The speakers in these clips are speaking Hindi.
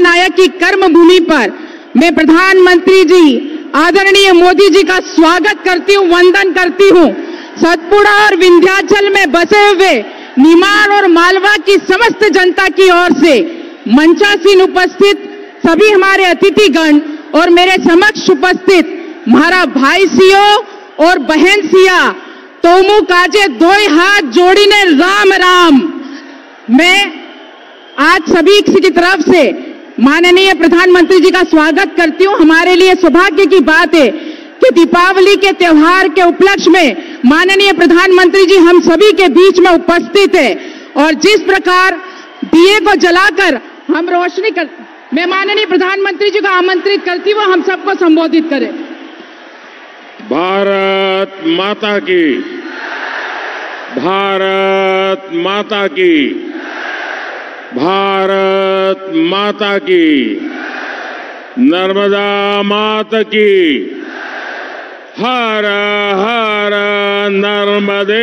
महानायक की कर्म भूमि पर मैं प्रधानमंत्री जी आदरणीय मोदी जी का स्वागत करती हूँ, वंदन करती हूँ। सतपुड़ा और विंध्याचल में बसे हुए निमाड़ और मालवा की समस्त जनता की ओर से मंचासीन उपस्थित सभी हमारे अतिथिगण और मेरे समक्ष उपस्थित हमारा भाई सियो और बहन सिया तोमू काजे दोय हाथ जोड़ीने राम राम। मैं आज सभी की तरफ से माननीय प्रधानमंत्री जी का स्वागत करती हूँ। हमारे लिए सौभाग्य की बात है कि दीपावली के त्योहार के उपलक्ष्य में माननीय प्रधानमंत्री जी हम सभी के बीच में उपस्थित है और जिस प्रकार दिए को जलाकर हम रोशनी कर, मैं माननीय प्रधानमंत्री जी को आमंत्रित करती हूँ हम सबको संबोधित करें। भारत माता की, भारत माता की, भारत माता की, नर्मदा माता की, हर हर नर्मदे।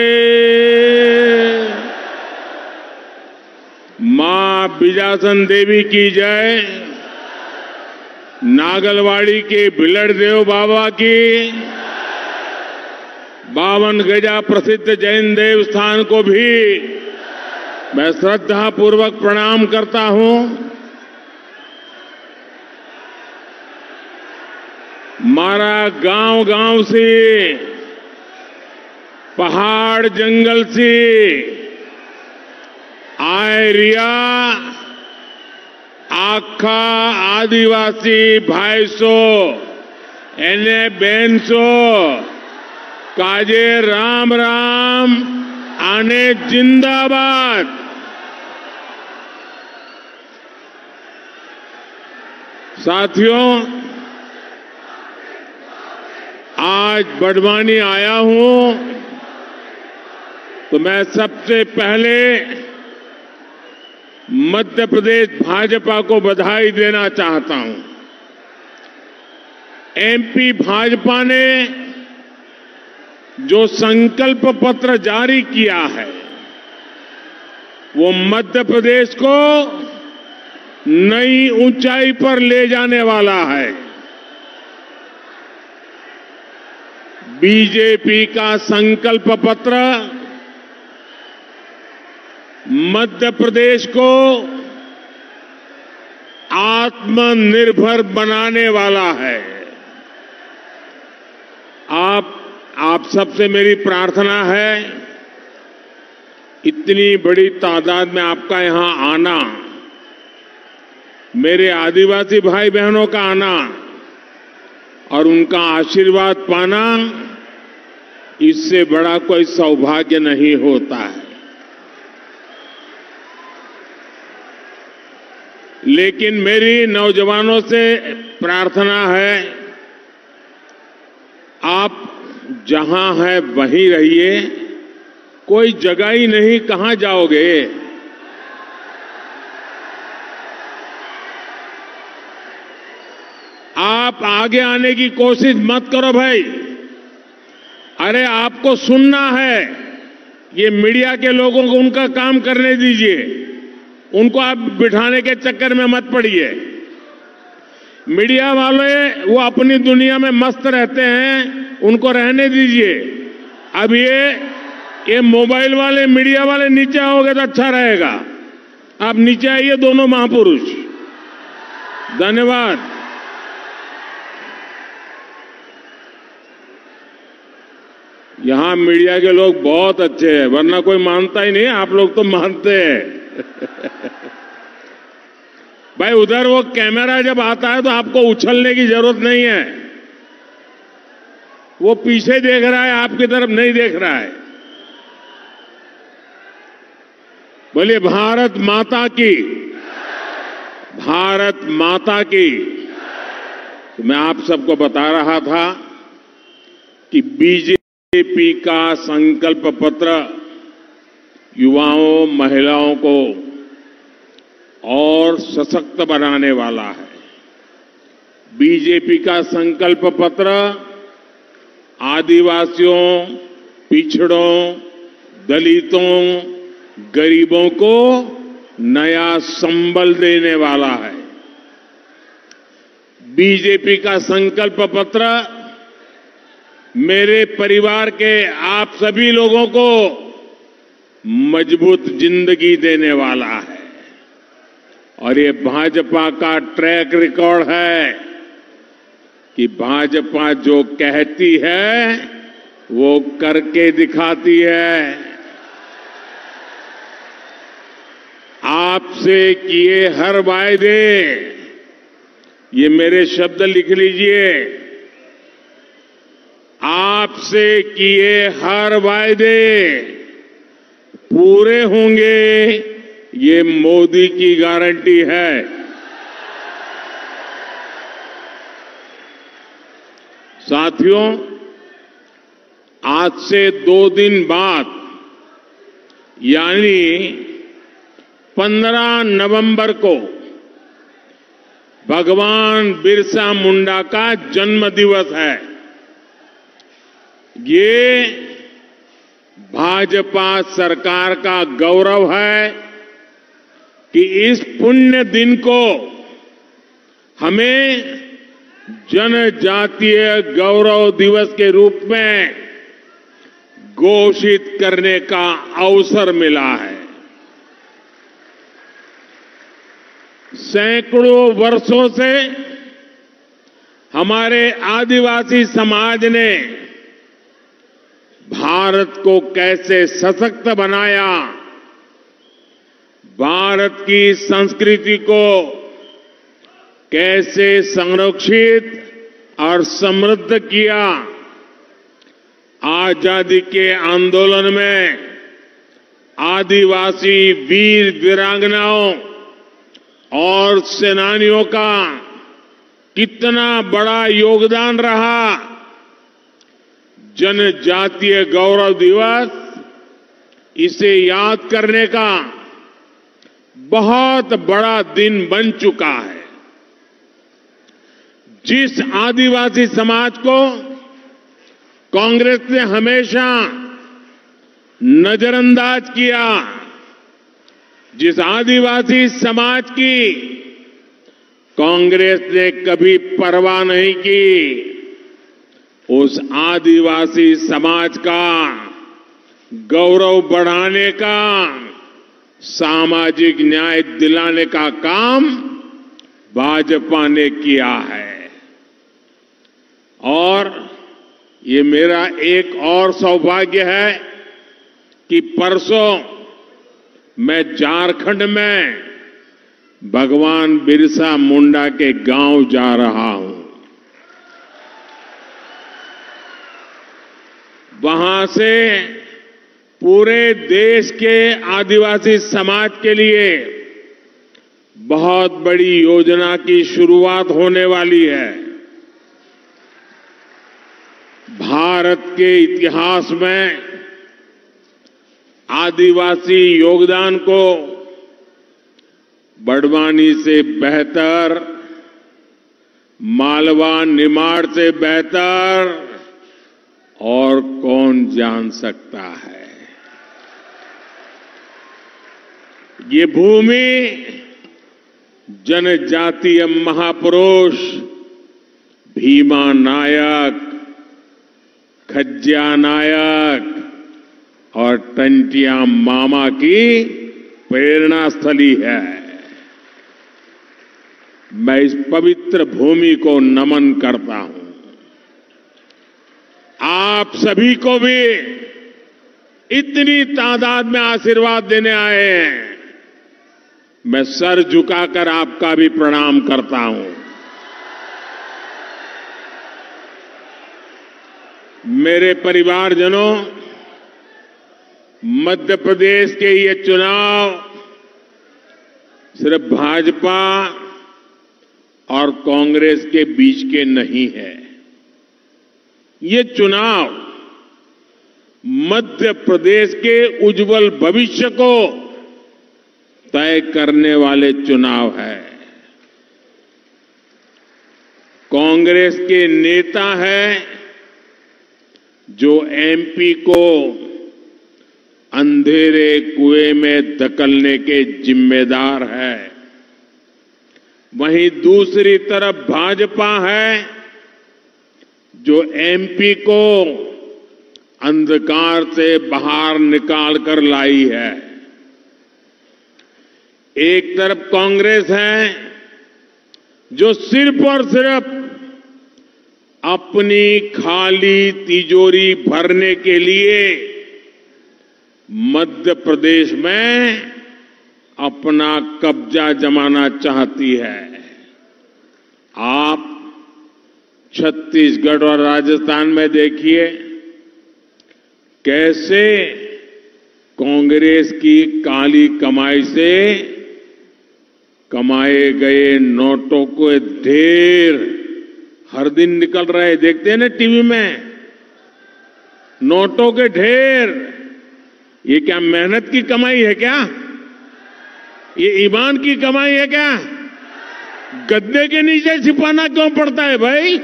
मां बिजासन देवी की जय, नागलवाड़ी के भिलड़ देव बाबा की, 52 गजा प्रसिद्ध जैन देव स्थान को भी मैं श्रद्धा पूर्वक प्रणाम करता हूं। हमारा गांव-गांव से, पहाड़ जंगल से आए रिया आखा आदिवासी भाईसो एने बहनसो काजे राम राम आने जिंदाबाद। साथियों, आज बड़वानी आया हूं तो मैं सबसे पहले मध्य प्रदेश भाजपा को बधाई देना चाहता हूं। एमपी भाजपा ने जो संकल्प पत्र जारी किया है वो मध्य प्रदेश को नई ऊंचाई पर ले जाने वाला है। बीजेपी का संकल्प पत्र मध्य प्रदेश को आत्मनिर्भर बनाने वाला है। आप सबसे मेरी प्रार्थना है, इतनी बड़ी तादाद में आपका यहां आना, मेरे आदिवासी भाई बहनों का आना और उनका आशीर्वाद पाना, इससे बड़ा कोई सौभाग्य नहीं होता है। लेकिन मेरी नौजवानों से प्रार्थना है, आप जहां है वहीं रहिए, कोई जगह ही नहीं, कहां जाओगे? आप आगे आने की कोशिश मत करो भाई। अरे आपको सुनना है, ये मीडिया के लोगों को उनका काम करने दीजिए, उनको आप बिठाने के चक्कर में मत पड़िए। मीडिया वाले वो अपनी दुनिया में मस्त रहते हैं, उनको रहने दीजिए। अब ये मोबाइल वाले, मीडिया वाले नीचे आओगे तो अच्छा रहेगा। आप नीचे आइए दोनों महापुरुष। धन्यवाद। यहां मीडिया के लोग बहुत अच्छे हैं, वरना कोई मानता ही नहीं, आप लोग तो मानते हैं। भाई उधर वो कैमरा जब आता है तो आपको उछलने की जरूरत नहीं है, वो पीछे देख रहा है, आपकी तरफ नहीं देख रहा है। बोलिए भारत माता की, भारत माता की। तो मैं आप सबको बता रहा था कि बीजेपी का संकल्प पत्र युवाओं, महिलाओं को और सशक्त बनाने वाला है। बीजेपी का संकल्प पत्र आदिवासियों, पिछड़ों, दलितों, गरीबों को नया संबल देने वाला है। बीजेपी का संकल्प पत्र मेरे परिवार के आप सभी लोगों को मजबूत जिंदगी देने वाला है और ये भाजपा का ट्रैक रिकॉर्ड है कि भाजपा जो कहती है वो करके दिखाती है। आपसे किए हर वायदे, ये मेरे शब्द लिख लीजिए, आपसे किए हर वायदे पूरे होंगे, ये मोदी की गारंटी है। साथियों, आज से 2 दिन बाद यानी 15 नवंबर को भगवान बिरसा मुंडा का जन्म दिवस है। ये भाजपा सरकार का गौरव है कि इस पुण्य दिन को हमें जनजातीय गौरव दिवस के रूप में घोषित करने का अवसर मिला है। सैकड़ों वर्षों से हमारे आदिवासी समाज ने भारत को कैसे सशक्त बनाया, भारत की संस्कृति को कैसे संरक्षित और समृद्ध किया। आजादी के आंदोलन में आदिवासी वीर वीरांगनाओं और सेनानियों का कितना बड़ा योगदान रहा। जनजातीय गौरव दिवस इसे याद करने का बहुत बड़ा दिन बन चुका है। जिस आदिवासी समाज को कांग्रेस ने हमेशा नजरअंदाज किया, जिस आदिवासी समाज की कांग्रेस ने कभी परवाह नहीं की, उस आदिवासी समाज का गौरव बढ़ाने का, सामाजिक न्याय दिलाने का काम भाजपा ने किया है। और ये मेरा एक और सौभाग्य है कि परसों मैं झारखंड में भगवान बिरसा मुंडा के गांव जा रहा हूं। वहां से पूरे देश के आदिवासी समाज के लिए बहुत बड़ी योजना की शुरुआत होने वाली है। भारत के इतिहास में आदिवासी योगदान को बड़वानी से बेहतर, मालवा निमाड़ से बेहतर और कौन जान सकता है। ये भूमि जनजातीय महापुरुष भीमा नायक, खज्जिया नायक और टंटिया मामा की प्रेरणा स्थली है। मैं इस पवित्र भूमि को नमन करता हूं। आप सभी को भी इतनी तादाद में आशीर्वाद देने आए हैं, मैं सर झुकाकर आपका भी प्रणाम करता हूं। मेरे परिवारजनों, मध्य प्रदेश के ये चुनाव सिर्फ भाजपा और कांग्रेस के बीच के नहीं है। ये चुनाव मध्य प्रदेश के उज्जवल भविष्य को तय करने वाले चुनाव है। कांग्रेस के नेता हैं जो एमपी को अंधेरे कुएं में धकेलने के जिम्मेदार है। वहीं दूसरी तरफ भाजपा है जो एमपी को अंधकार से बाहर निकाल कर लाई है। एक तरफ कांग्रेस है जो सिर्फ और सिर्फ अपनी खाली तिजोरी भरने के लिए मध्य प्रदेश में अपना कब्जा जमाना चाहती है। आप छत्तीसगढ़ और राजस्थान में देखिए कैसे कांग्रेस की काली कमाई से कमाए गए नोटों को ढेर हर दिन निकल रहे, देखते हैं ना टीवी में, नोटों के ढेर। ये क्या मेहनत की कमाई है क्या? ये ईमान की कमाई है क्या? गद्दे के नीचे छिपाना क्यों पड़ता है भाई?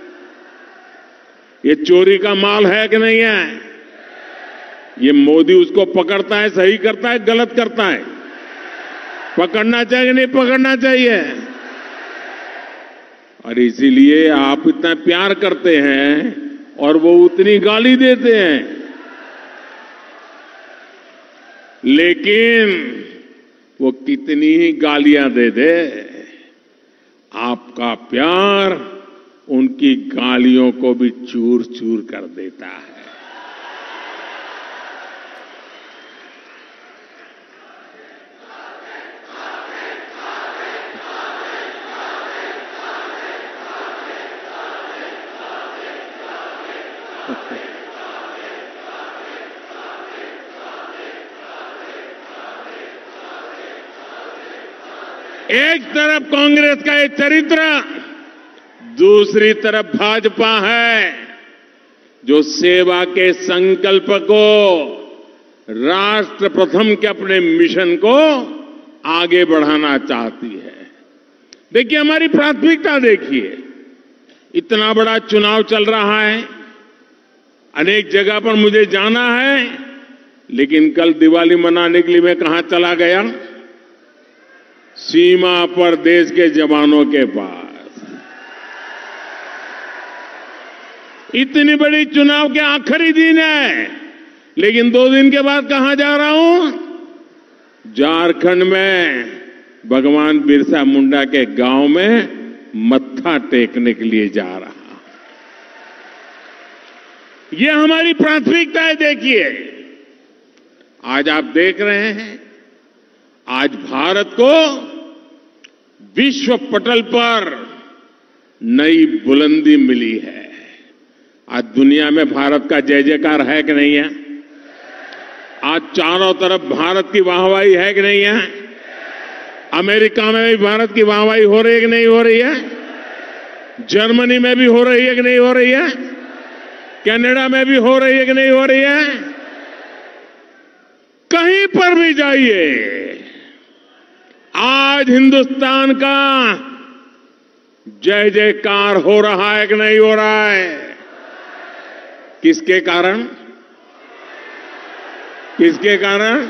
ये चोरी का माल है कि नहीं है? ये मोदी उसको पकड़ता है, सही करता है, गलत करता है? पकड़ना चाहिए नहीं पकड़ना चाहिए? और इसीलिए आप इतना प्यार करते हैं और वो उतनी गाली देते हैं। लेकिन वो कितनी ही गालियां दे दे, आपका प्यार उनकी गालियों को भी चूर चूर कर देता है। एक तरफ कांग्रेस का ये चरित्र, दूसरी तरफ भाजपा है जो सेवा के संकल्प को, राष्ट्र प्रथम के अपने मिशन को आगे बढ़ाना चाहती है। देखिए हमारी प्राथमिकता देखिए, इतना बड़ा चुनाव चल रहा है, अनेक जगह पर मुझे जाना है, लेकिन कल दिवाली मनाने के लिए मैं कहां चला गया? सीमा पर देश के जवानों के पास। इतनी बड़ी चुनाव के आखिरी दिन है, लेकिन 2 दिन के बाद कहां जा रहा हूं? झारखंड में भगवान बिरसा मुंडा के गांव में मत्था टेकने के लिए जा रहा। ये हमारी प्राथमिकता है। देखिए आज आप देख रहे हैं, आज भारत को विश्व पटल पर नई बुलंदी मिली है। आज दुनिया में भारत का जय जयकार है कि नहीं है? आज चारों तरफ भारत की वाहवाही है कि नहीं है? अमेरिका में भी भारत की वाहवाही हो रही है कि नहीं हो रही है? जर्मनी में भी हो रही है कि नहीं हो रही है? कनाडा में भी हो रही है कि नहीं हो रही है? कहीं पर भी जाइए, आज हिंदुस्तान का जय जयकार हो रहा है कि नहीं हो रहा है? किसके कारण? किसके कारण?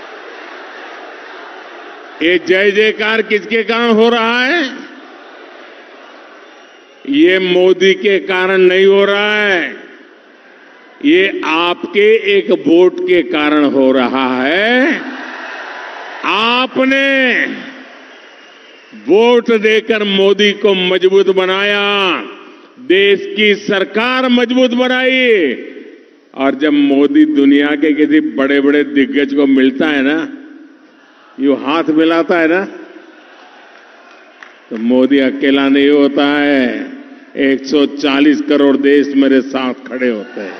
ये जय जयकार किसके कारण हो रहा है? ये मोदी के कारण नहीं हो रहा है, ये आपके एक वोट के कारण हो रहा है। आपने वोट देकर मोदी को मजबूत बनाया, देश की सरकार मजबूत बनाई, और जब मोदी दुनिया के किसी बड़े बड़े दिग्गज को मिलता है ना, यूं हाथ मिलाता है ना, तो मोदी अकेला नहीं होता है, 140 करोड़ देश मेरे साथ खड़े होते हैं।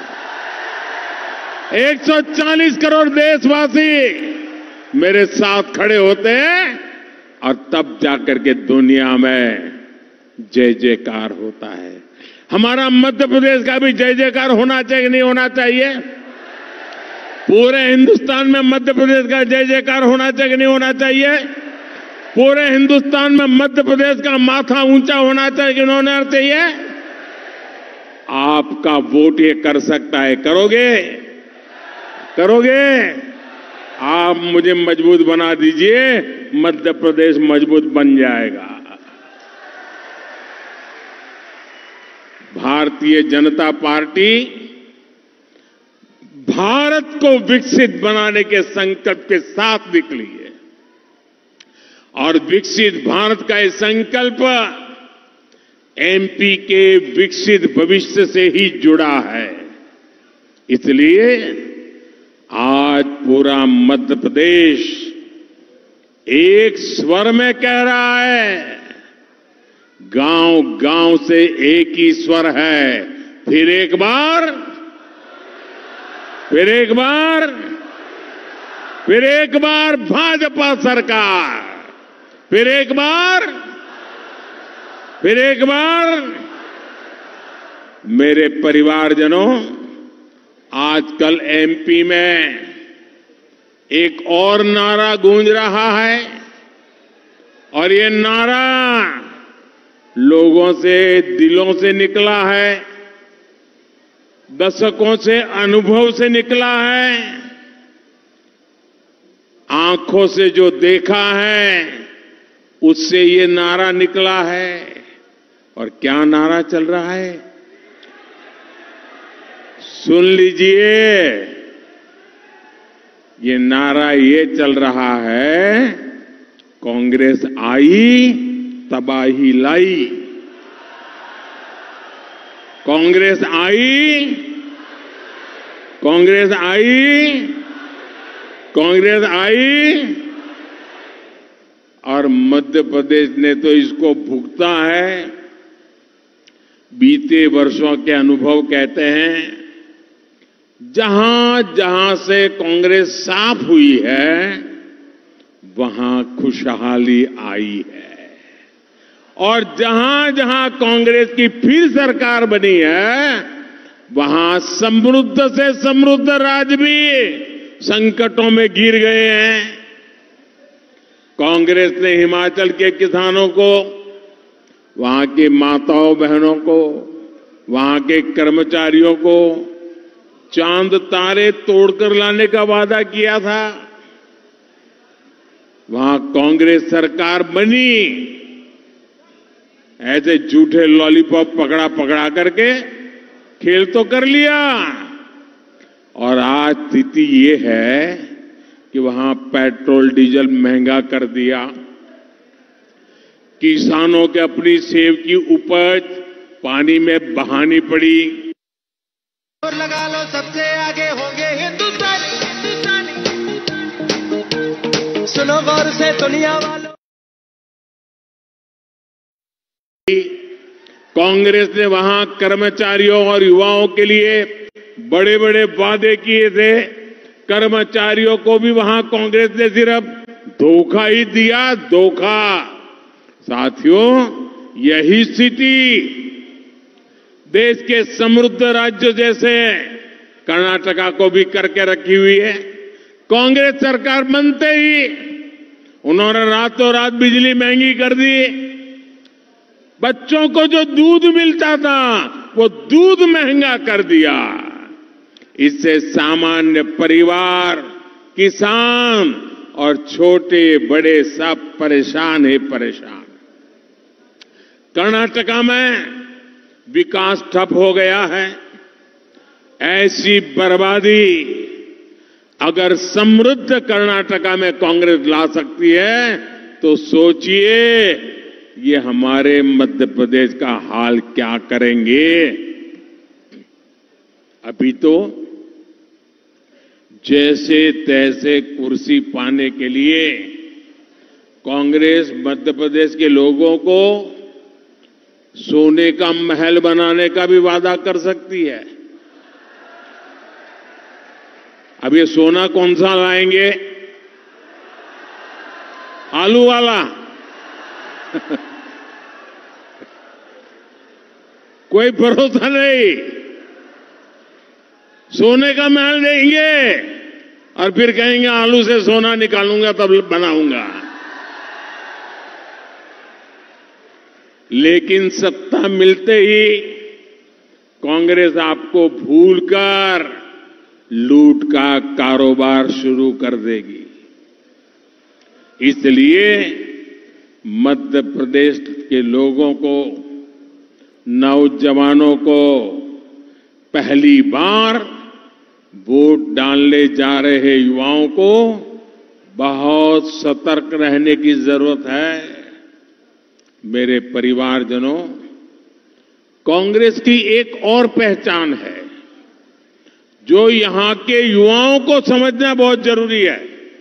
140 करोड़ देशवासी मेरे साथ खड़े होते हैं, और तब जाकर के दुनिया में जय जयकार होता है। हमारा मध्य प्रदेश का भी जय जयकार होना चाहिए, नहीं होना चाहिए? पूरे हिंदुस्तान में मध्य प्रदेश का जय जयकार होना चाहिए, नहीं होना चाहिए? पूरे हिंदुस्तान में मध्य प्रदेश का माथा ऊंचा होना चाहिए, नहीं होना चाहिए? आपका वोट ये कर सकता है। करोगे? करोगे? आप मुझे मजबूत बना दीजिए, मध्य प्रदेश मजबूत बन जाएगा। भारतीय जनता पार्टी भारत को विकसित बनाने के संकल्प के साथ निकली है और विकसित भारत का ये संकल्प एमपी के विकसित भविष्य से ही जुड़ा है। इसलिए आज पूरा मध्य प्रदेश एक स्वर में कह रहा है, गांव गांव से एक ही स्वर है। फिर एक बार भाजपा सरकार, फिर एक बार मेरे परिवारजनों, आजकल एमपी में एक और नारा गूंज रहा है और ये नारा लोगों से, दिलों से निकला है, दशकों से अनुभव से निकला है, आंखों से जो देखा है उससे ये नारा निकला है। और क्या नारा चल रहा है सुन लीजिए। ये नारा ये चल रहा है, कांग्रेस आई तबाही लाई, कांग्रेस आई, कांग्रेस आई, कांग्रेस आई। और मध्य प्रदेश ने तो इसको भुगता है। बीते वर्षों के अनुभव कहते हैं, जहां जहां से कांग्रेस साफ हुई है वहां खुशहाली आई है और जहां जहां कांग्रेस की फिर सरकार बनी है वहां समृद्ध से समृद्ध राज्य भी संकटों में घिर गए हैं। कांग्रेस ने हिमाचल के किसानों को, वहां के माताओं बहनों को, वहां के कर्मचारियों को चांद तारे तोड़कर लाने का वादा किया था। वहां कांग्रेस सरकार बनी, ऐसे झूठे लॉलीपॉप पकड़ा पकड़ा करके खेल तो कर लिया और आज स्थिति ये है कि वहां पेट्रोल डीजल महंगा कर दिया, किसानों के अपनी सेब की उपज पानी में बहानी पड़ी। और लगा लो सबसे आगे होंगे हिंदुस्तानी, सुनो गौर से दुनिया वालों। कांग्रेस ने वहां कर्मचारियों और युवाओं के लिए बड़े बड़े वादे किए थे। कर्मचारियों को भी वहां कांग्रेस ने सिर्फ धोखा ही दिया, धोखा। साथियों, यही स्थिति देश के समृद्ध राज्य जैसे कर्नाटका को भी करके रखी हुई है। कांग्रेस सरकार बनते ही उन्होंने रातों रात बिजली महंगी कर दी। बच्चों को जो दूध मिलता था वो दूध महंगा कर दिया। इससे सामान्य परिवार, किसान और छोटे बड़े सब परेशान ही परेशान। कर्नाटका में विकास ठप हो गया है। ऐसी बर्बादी अगर समृद्ध कर्नाटका में कांग्रेस ला सकती है तो सोचिए ये हमारे मध्य प्रदेश का हाल क्या करेंगे। अभी तो जैसे तैसे कुर्सी पाने के लिए कांग्रेस मध्य प्रदेश के लोगों को सोने का महल बनाने का भी वादा कर सकती है। अब ये सोना कौन सा लाएंगे? आलू वाला कोई भरोसा नहीं। सोने का महल देंगे और फिर कहेंगे आलू से सोना निकालूंगा तब बनाऊंगा। लेकिन सत्ता मिलते ही कांग्रेस आपको भूलकर लूट का कारोबार शुरू कर देगी। इसलिए मध्य प्रदेश के लोगों को नौजवानों को पहली बार वोट डालने जा रहे युवाओं को बहुत सतर्क रहने की जरूरत है। मेरे परिवारजनों, कांग्रेस की एक और पहचान है जो यहां के युवाओं को समझना बहुत जरूरी है।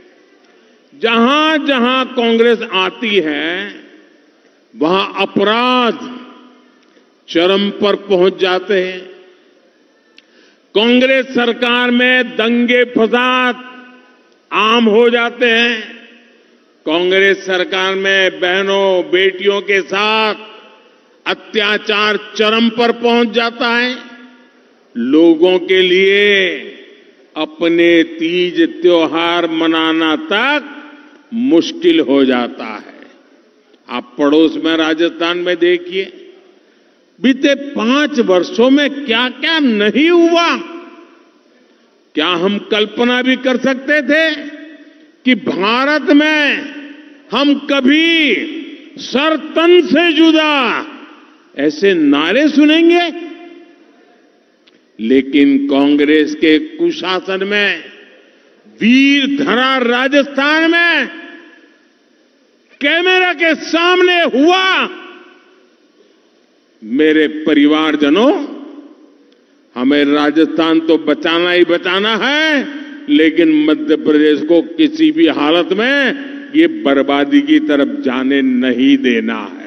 जहां जहां कांग्रेस आती है वहां अपराध चरम पर पहुंच जाते हैं। कांग्रेस सरकार में दंगे फसाद आम हो जाते हैं। कांग्रेस सरकार में बहनों बेटियों के साथ अत्याचार चरम पर पहुंच जाता है। लोगों के लिए अपने तीज त्योहार मनाना तक मुश्किल हो जाता है। आप पड़ोस में राजस्थान में देखिए, बीते 5 वर्षों में क्या क्या नहीं हुआ। क्या हम कल्पना भी कर सकते थे कि भारत में हम कभी सर तन से जुदा ऐसे नारे सुनेंगे? लेकिन कांग्रेस के कुशासन में वीर धरा राजस्थान में कैमरा के सामने हुआ। मेरे परिवारजनों, हमें राजस्थान तो बचाना ही बचाना है, लेकिन मध्य प्रदेश को किसी भी हालत में ये बर्बादी की तरफ जाने नहीं देना है।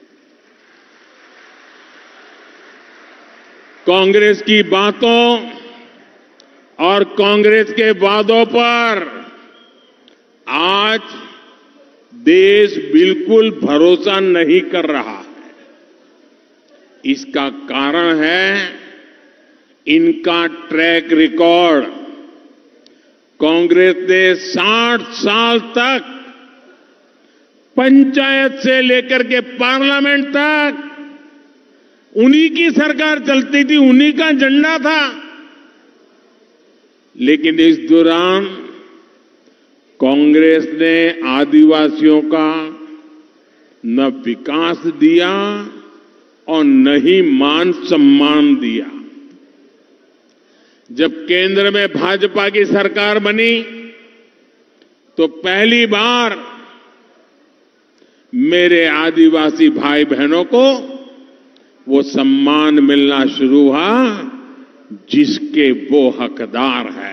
कांग्रेस की बातों और कांग्रेस के वादों पर आज देश बिल्कुल भरोसा नहीं कर रहा है। इसका कारण है इनका ट्रैक रिकॉर्ड। कांग्रेस ने 60 साल तक पंचायत से लेकर के पार्लियामेंट तक उन्हीं की सरकार चलती थी, उन्हीं का झंडा था। लेकिन इस दौरान कांग्रेस ने आदिवासियों का न विकास दिया और न ही मान सम्मान दिया। जब केंद्र में भाजपा की सरकार बनी तो पहली बार मेरे आदिवासी भाई बहनों को वो सम्मान मिलना शुरू हुआ जिसके वो हकदार है।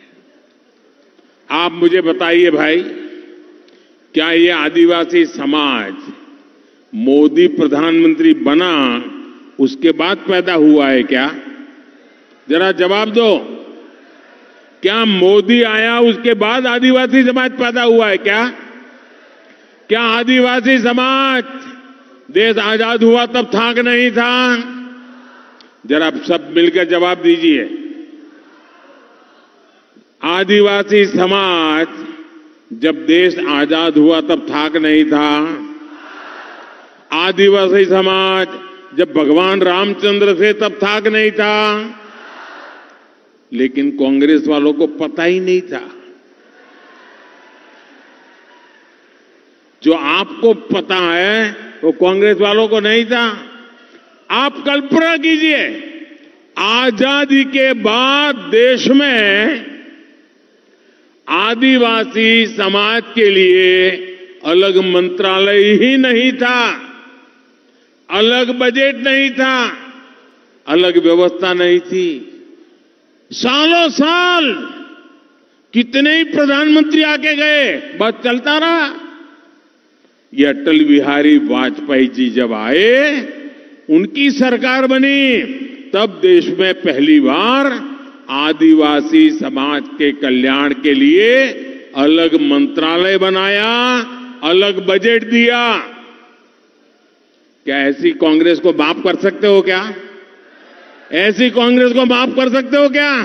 आप मुझे बताइए भाई, क्या ये आदिवासी समाज मोदी प्रधानमंत्री बना उसके बाद पैदा हुआ है क्या? जरा जवाब दो। क्या मोदी आया उसके बाद आदिवासी समाज पैदा हुआ है क्या? क्या आदिवासी समाज देश आजाद हुआ तब था कि नहीं था? जरा सब मिलकर जवाब दीजिए। आदिवासी समाज जब देश आजाद हुआ तब था कि नहीं था? आदिवासी समाज जब भगवान रामचंद्र थे तब था कि नहीं था? लेकिन कांग्रेस वालों को पता ही नहीं था। जो आपको पता है वो कांग्रेस वालों को नहीं था। आप कल्पना कीजिए, आजादी के बाद देश में आदिवासी समाज के लिए अलग मंत्रालय ही नहीं था, अलग बजट नहीं था, अलग व्यवस्था नहीं थी। सालों साल कितने ही प्रधानमंत्री आके गए, बस चलता रहा। ये अटल बिहारी वाजपेयी जी जब आए, उनकी सरकार बनी, तब देश में पहली बार आदिवासी समाज के कल्याण के लिए अलग मंत्रालय बनाया, अलग बजट दिया। क्या ऐसी कांग्रेस को माफ कर सकते हो क्या? ऐसी कांग्रेस को माफ कर सकते हो क्या?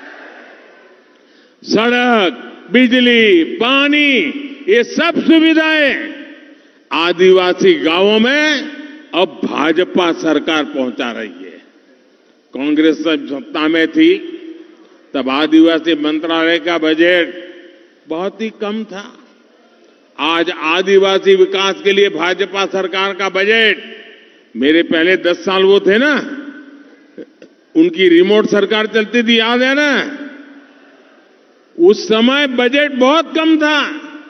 सड़क, बिजली, पानी, ये सब सुविधाएं आदिवासी गांवों में अब भाजपा सरकार पहुंचा रही है। कांग्रेस सत्ता में थी तब आदिवासी मंत्रालय का बजट बहुत ही कम था। आज आदिवासी विकास के लिए भाजपा सरकार का बजट मेरे पहले 10 साल वो थे ना, उनकी रिमोट सरकार चलती थी, याद है ना? उस समय बजट बहुत कम था,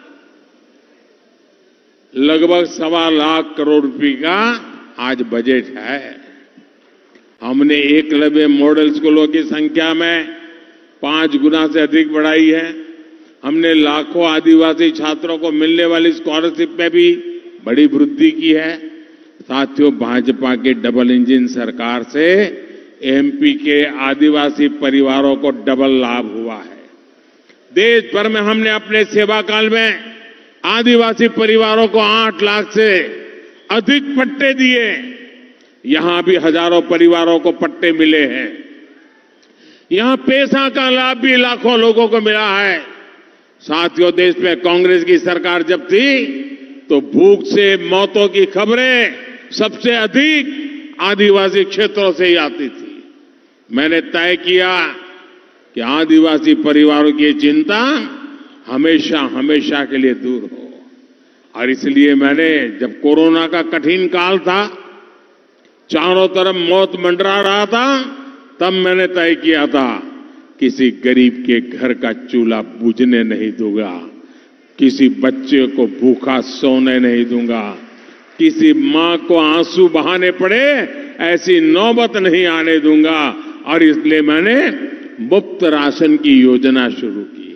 लगभग 1.25 लाख करोड़ रुपए का आज बजट है। हमने एकलव्य मॉडल स्कूलों की संख्या में 5 गुना से अधिक बढ़ाई है। हमने लाखों आदिवासी छात्रों को मिलने वाली स्कॉलरशिप में भी बड़ी वृद्धि की है। साथियों, भाजपा के डबल इंजन सरकार से एमपी के आदिवासी परिवारों को डबल लाभ हुआ है। देश भर में हमने अपने सेवा काल में आदिवासी परिवारों को 8 लाख से अधिक पट्टे दिए। यहां भी हजारों परिवारों को पट्टे मिले हैं। यहां पेशा का लाभ भी लाखों लोगों को मिला है। साथियों, देश में कांग्रेस की सरकार जब थी तो भूख से मौतों की खबरें सबसे अधिक आदिवासी क्षेत्रों से ही आती थी। मैंने तय किया कि आदिवासी परिवारों की चिंता हमेशा हमेशा के लिए दूर हो, और इसलिए मैंने, जब कोरोना का कठिन काल था, चारों तरफ मौत मंडरा रहा था, तब मैंने तय किया था किसी गरीब के घर का चूल्हा बुझने नहीं दूंगा, किसी बच्चे को भूखा सोने नहीं दूंगा, किसी मां को आंसू बहाने पड़े ऐसी नौबत नहीं आने दूंगा। और इसलिए मैंने मुफ्त राशन की योजना शुरू की।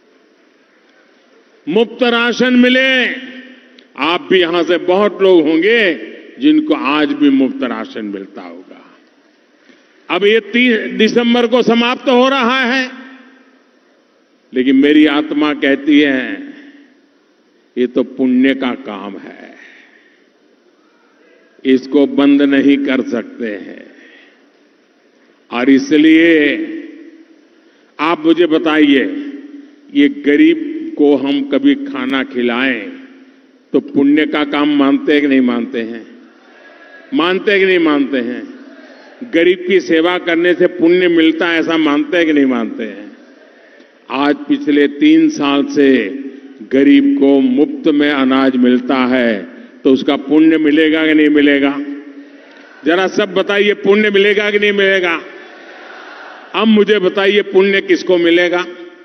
मुफ्त राशन मिले। आप भी यहां से बहुत लोग होंगे जिनको आज भी मुफ्त राशन मिलता होगा। अब ये 30 दिसंबर को समाप्त हो रहा है, लेकिन मेरी आत्मा कहती है ये तो पुण्य का काम है, इसको बंद नहीं कर सकते हैं। और इसलिए आप मुझे बताइए, ये गरीब को हम कभी खाना खिलाएं तो पुण्य का काम मानते हैं कि नहीं मानते हैं? मानते हैं कि नहीं मानते हैं? गरीब की सेवा करने से पुण्य मिलता है, ऐसा मानते हैं कि नहीं मानते हैं? आज पिछले 3 साल से गरीब को मुफ्त में अनाज मिलता है, तो उसका पुण्य मिलेगा कि नहीं मिलेगा? जरा सब बताइए, पुण्य मिलेगा कि नहीं मिलेगा? अब मुझे बताइए, पुण्य किसको मिलेगा?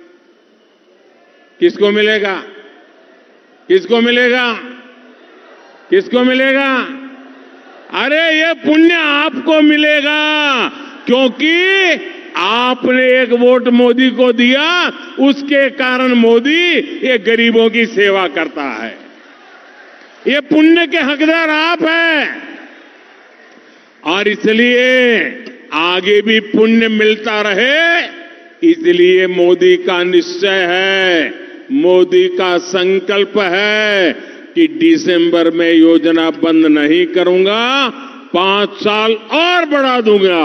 किसको मिलेगा? किसको मिलेगा? किसको मिलेगा? अरे ये पुण्य आपको मिलेगा, क्योंकि आपने एक वोट मोदी को दिया, उसके कारण मोदी ये गरीबों की सेवा करता है। ये पुण्य के हकदार आप हैं, और इसलिए आगे भी पुण्य मिलता रहे, इसलिए मोदी का निश्चय है, मोदी का संकल्प है कि दिसंबर में योजना बंद नहीं करूंगा, 5 साल और बढ़ा दूंगा।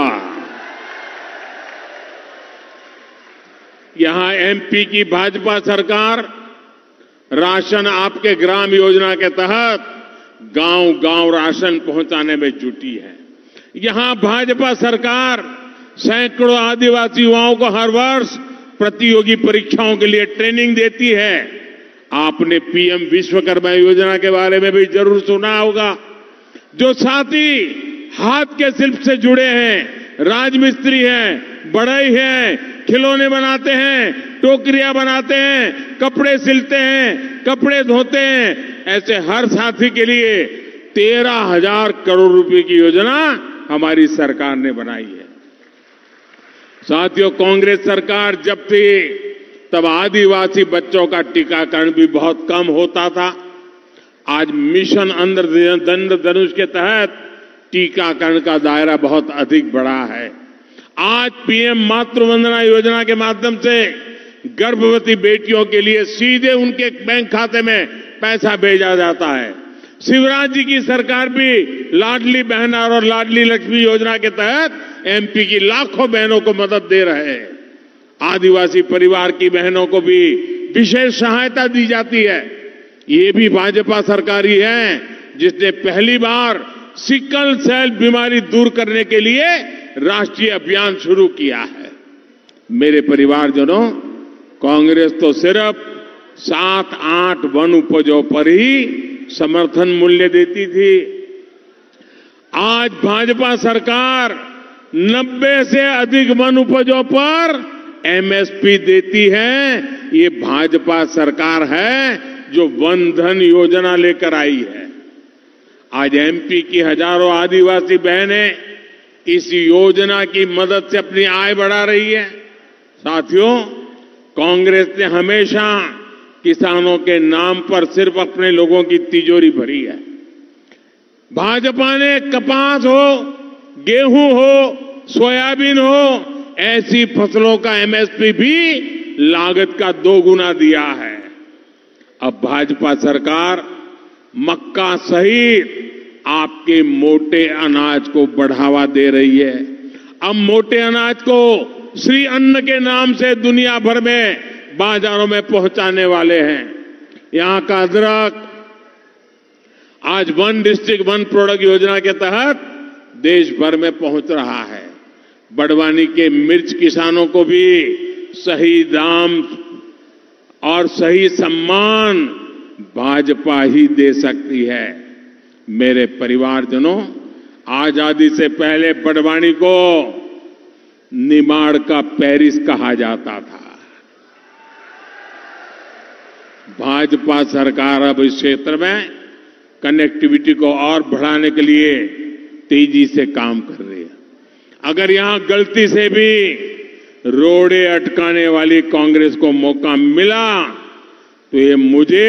यहां एमपी की भाजपा सरकार राशन आपके ग्राम योजना के तहत गांव गांव राशन पहुंचाने में जुटी है। यहां भाजपा सरकार सैकड़ों आदिवासी युवाओं को हर वर्ष प्रतियोगी परीक्षाओं के लिए ट्रेनिंग देती है। आपने पीएम विश्वकर्मा योजना के बारे में भी जरूर सुना होगा। जो साथी हाथ के शिल्प से जुड़े हैं, राजमिस्त्री हैं, बढ़ई हैं, खिलौने बनाते हैं, टोकरियां बनाते हैं, कपड़े सिलते हैं, कपड़े धोते हैं, ऐसे हर साथी के लिए 13,000 करोड़ रुपए की योजना हमारी सरकार ने बनाई है। साथियों, कांग्रेस सरकार जब थी तब आदिवासी बच्चों का टीकाकरण भी बहुत कम होता था। आज मिशन इंद्रधनुष के तहत टीकाकरण का दायरा बहुत अधिक बढ़ा है। आज पीएम मातृ वंदना योजना के माध्यम से गर्भवती बेटियों के लिए सीधे उनके बैंक खाते में पैसा भेजा जाता है। शिवराज जी की सरकार भी लाडली बहन और लाडली लक्ष्मी योजना के तहत एमपी की लाखों बहनों को मदद दे रहे हैं। आदिवासी परिवार की बहनों को भी विशेष सहायता दी जाती है। ये भी भाजपा सरकार ही है जिसने पहली बार सिकल सेल बीमारी दूर करने के लिए राष्ट्रीय अभियान शुरू किया है। मेरे परिवारजनों, कांग्रेस तो सिर्फ 7-8 वन उपजों पर ही समर्थन मूल्य देती थी। आज भाजपा सरकार 90 से अधिक वन उपजों पर एमएसपी देती है। ये भाजपा सरकार है जो वन धन योजना लेकर आई है। आज एमपी की हजारों आदिवासी बहनें इस योजना की मदद से अपनी आय बढ़ा रही है। साथियों, कांग्रेस ने हमेशा किसानों के नाम पर सिर्फ अपने लोगों की तिजोरी भरी है। भाजपा ने कपास हो, गेहूं हो, सोयाबीन हो, ऐसी फसलों का एमएसपी भी लागत का 2 गुना दिया है। अब भाजपा सरकार मक्का सहित आपके मोटे अनाज को बढ़ावा दे रही है। अब मोटे अनाज को श्री अन्न के नाम से दुनिया भर में बाजारों में पहुंचाने वाले हैं। यहां का अदरक आज वन डिस्ट्रिक्ट वन प्रोडक्ट योजना के तहत देश भर में पहुंच रहा है। बड़वानी के मिर्च किसानों को भी सही दाम और सही सम्मान भाजपा ही दे सकती है। मेरे परिवारजनों, आजादी से पहले बड़वानी को निमाड़ का पेरिस कहा जाता था। भाजपा सरकार अब इस क्षेत्र में कनेक्टिविटी को और बढ़ाने के लिए तेजी से काम कर रही है। अगर यहां गलती से भी रोड़े अटकाने वाली कांग्रेस को मौका मिला तो ये मुझे,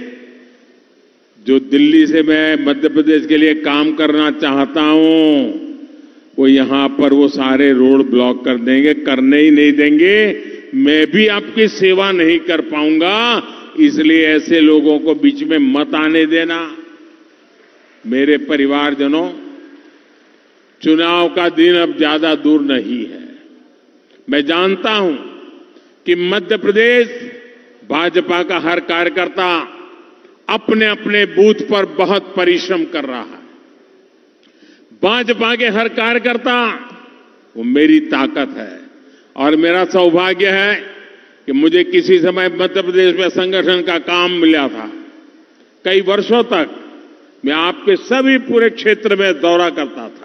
जो दिल्ली से मैं मध्य प्रदेश के लिए काम करना चाहता हूं, वो यहां पर वो सारे रोड ब्लॉक कर देंगे, करने ही नहीं देंगे। मैं भी आपकी सेवा नहीं कर पाऊंगा, इसलिए ऐसे लोगों को बीच में मत आने देना। मेरे परिवारजनों, चुनाव का दिन अब ज्यादा दूर नहीं है। मैं जानता हूं कि मध्य प्रदेश भाजपा का हर कार्यकर्ता अपने अपने बूथ पर बहुत परिश्रम कर रहा है। भाजपा के हर कार्यकर्ता वो मेरी ताकत है और मेरा सौभाग्य है कि मुझे किसी समय मध्य प्रदेश में संगठन का काम मिला था। कई वर्षों तक मैं आपके सभी पूरे क्षेत्र में दौरा करता था।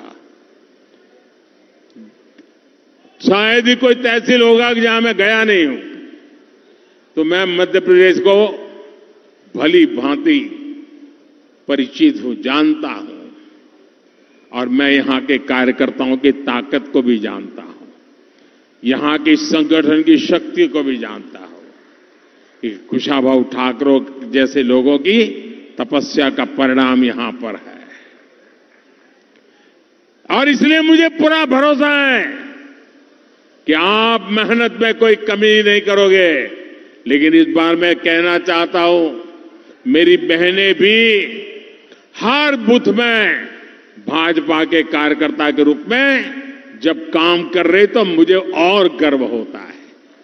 शायद ही कोई तहसील होगा कि जहां मैं गया नहीं हूं। तो मैं मध्य प्रदेश को भली भांति परिचित हूं, जानता हूं और मैं यहां के कार्यकर्ताओं की ताकत को भी जानता हूं, यहां की संगठन की शक्ति को भी जानता हूं कि कुशाभाऊ ठाकरे जैसे लोगों की तपस्या का परिणाम यहां पर है। और इसलिए मुझे पूरा भरोसा है कि आप मेहनत में कोई कमी नहीं करोगे। लेकिन इस बार मैं कहना चाहता हूं, मेरी बहनें भी हर बूथ में भाजपा के कार्यकर्ता के रूप में जब काम कर रहे तो मुझे और गर्व होता है।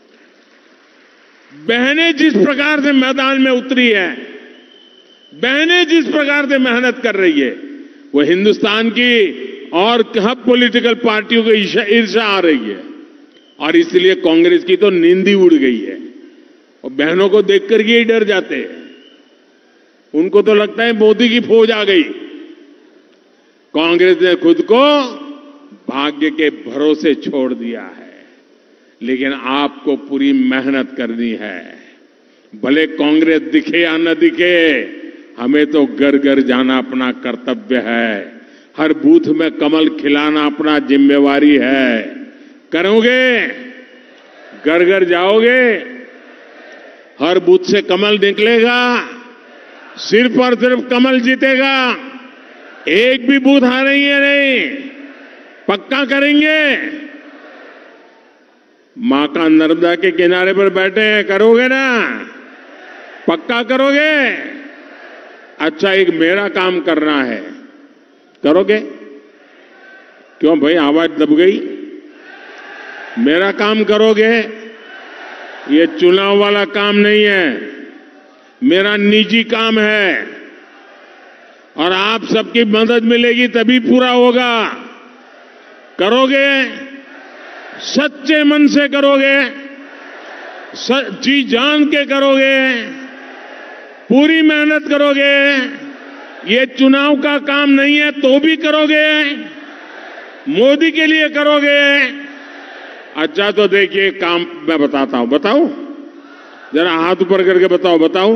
बहनें जिस प्रकार से मैदान में उतरी है, बहनें जिस प्रकार से मेहनत कर रही है, वो हिंदुस्तान की और हब पॉलिटिकल पार्टियों को ईर्ष्या आ रही है। और इसलिए कांग्रेस की तो नींद ही उड़ गई है और बहनों को देखकर ये डर जाते हैं। उनको तो लगता है मोदी की फौज आ गई। कांग्रेस ने खुद को भाग्य के भरोसे छोड़ दिया है। लेकिन आपको पूरी मेहनत करनी है। भले कांग्रेस दिखे या न दिखे, हमें तो घर घर जाना अपना कर्तव्य है। हर बूथ में कमल खिलाना अपना जिम्मेवारी है। करोगे? घर घर जाओगे? हर बूथ से कमल निकलेगा, सिर्फ और सिर्फ कमल जीतेगा। एक भी बूथ हारेंगे नहीं, पक्का करेंगे। मां का नर्मदा के किनारे पर बैठे हैं, करोगे ना? पक्का करोगे? अच्छा, एक मेरा काम करना है, करोगे? क्यों भाई, आवाज दब गई? मेरा काम करोगे? ये चुनाव वाला काम नहीं है, मेरा निजी काम है और आप सबकी मदद मिलेगी तभी पूरा होगा। करोगे? सच्चे मन से करोगे? जी जान के करोगे? पूरी मेहनत करोगे? ये चुनाव का काम नहीं है तो भी करोगे? मोदी के लिए करोगे? अच्छा तो देखिए काम मैं बताता हूं, बताऊं? जरा हाथ ऊपर करके बताओ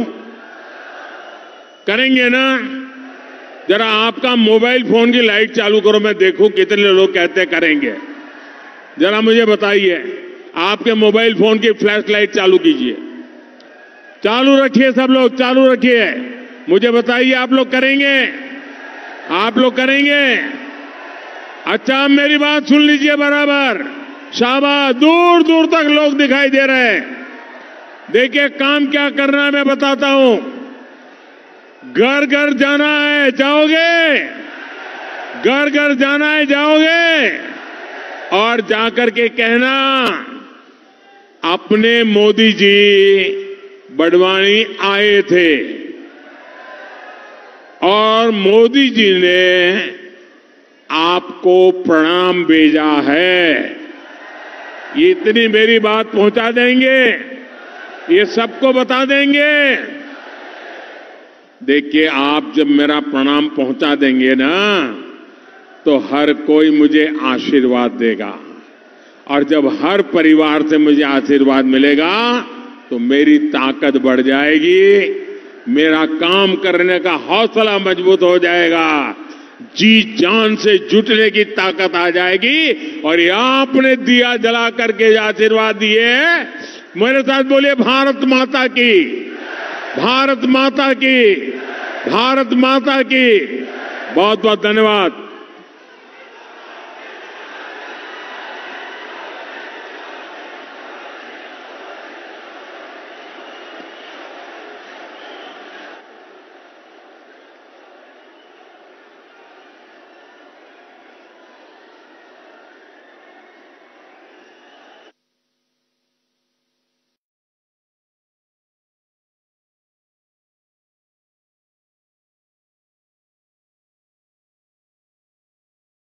करेंगे ना? जरा आपका मोबाइल फोन की लाइट चालू करो, मैं देखूं कितने लोग कहते करेंगे। जरा मुझे बताइए, आपके मोबाइल फोन की फ्लैश लाइट चालू कीजिए, चालू रखिए, सब लोग चालू रखिए। मुझे बताइए आप लोग करेंगे? आप लोग करेंगे? अच्छा अब मेरी बात सुन लीजिए बराबर, शाबाश, दूर दूर तक लोग दिखाई दे रहे हैं। देखिए काम क्या करना है मैं बताता हूं। घर घर जाना है, जाओगे? घर घर जाना है, जाओगे? और जाकर के कहना अपने मोदी जी बड़वानी आए थे और मोदी जी ने आपको प्रणाम भेजा है। ये इतनी मेरी बात पहुंचा देंगे, ये सबको बता देंगे। देखिए आप जब मेरा प्रणाम पहुंचा देंगे ना तो हर कोई मुझे आशीर्वाद देगा, और जब हर परिवार से मुझे आशीर्वाद मिलेगा तो मेरी ताकत बढ़ जाएगी, मेरा काम करने का हौसला मजबूत हो जाएगा, जी जान से जुटने की ताकत आ जाएगी। और ये आपने दिया जला करके आशीर्वाद दिए, मेरे साथ बोलिए भारत माता की, भारत माता की, भारत माता की। बहुत बहुत धन्यवाद।